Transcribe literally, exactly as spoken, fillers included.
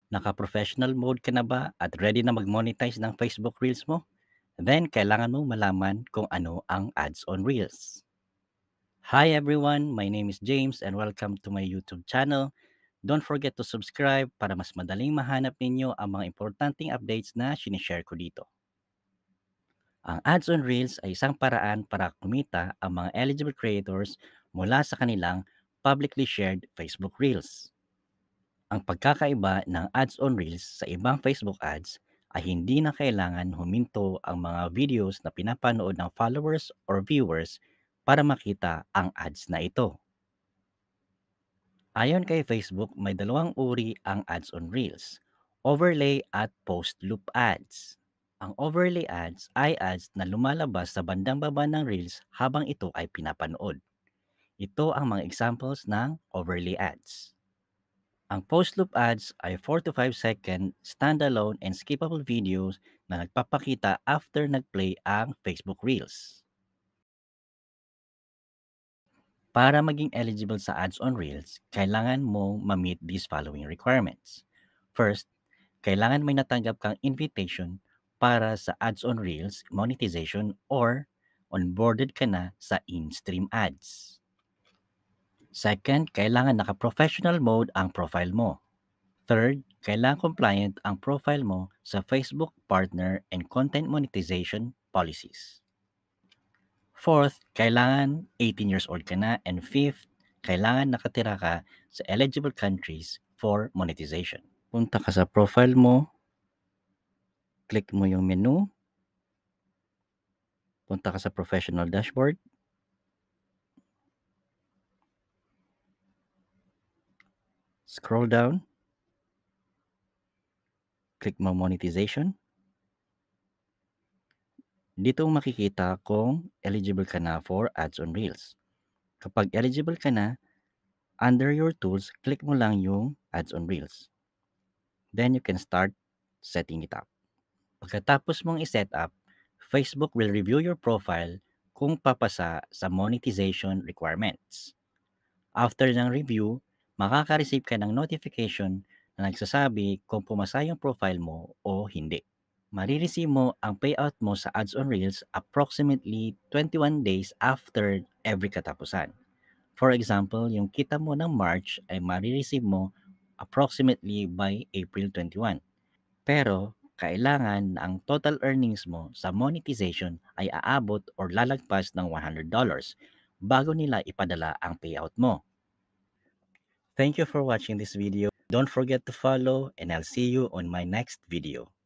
Naka-professional mode ka na ba at ready na mag-monetize ng Facebook Reels mo? Then, kailangan mong malaman kung ano ang ads on Reels. Hi everyone, my name is James and welcome to my YouTube channel. Don't forget to subscribe para mas madaling mahanap ninyo ang mga importanteng updates na sinishare ko dito. Ang ads on Reels ay isang paraan para kumita ang mga eligible creators mula sa kanilang publicly shared Facebook Reels. Ang pagkakaiba ng ads on Reels sa ibang Facebook ads ay hindi na kailangan huminto ang mga videos na pinapanood ng followers or viewers para makita ang ads na ito. Ayon kay Facebook, may dalawang uri ang ads on Reels, overlay at post-loop ads. Ang overlay ads ay ads na lumalabas sa bandang baba ng Reels habang ito ay pinapanood. Ito ang mga examples ng overlay ads. Ang post-loop ads ay four to five second standalone and skippable videos na nagpapakita after nag-play ang Facebook Reels. Para maging eligible sa ads on Reels, kailangan mo ma-meet these following requirements. First, kailangan may natanggap kang invitation para sa ads on Reels monetization or onboarded ka na sa in-stream ads. Second, kailangan naka-professional mode ang profile mo. Third, kailangan compliant ang profile mo sa Facebook Partner and Content Monetization Policies. Fourth, kailangan eighteen years old ka na. And fifth, kailangan nakatira ka sa eligible countries for monetization. Punta ka sa profile mo, click mo yung menu, punta ka sa professional dashboard, scroll down, click mo monetization. Dito makikita kung eligible ka na for ads on Reels. Kapag eligible ka na, under your tools, click mo lang yung ads on Reels. Then you can start setting it up. Pagkatapos mong i-set up, Facebook will review your profile kung papasa sa monetization requirements. After ng review, makaka-receive ka ng notification na nagsasabi kung pumasa yung profile mo o hindi. Marireceive mo ang payout mo sa ads on Reels approximately twenty-one days after every katapusan. For example, yung kita mo ng March ay marireceive mo approximately by April twenty-one. Pero, kailangan na ang total earnings mo sa monetization ay aabot or lalagpas ng one hundred dollars bago nila ipadala ang payout mo. Thank you for watching this video. Don't forget to follow and I'll see you on my next video.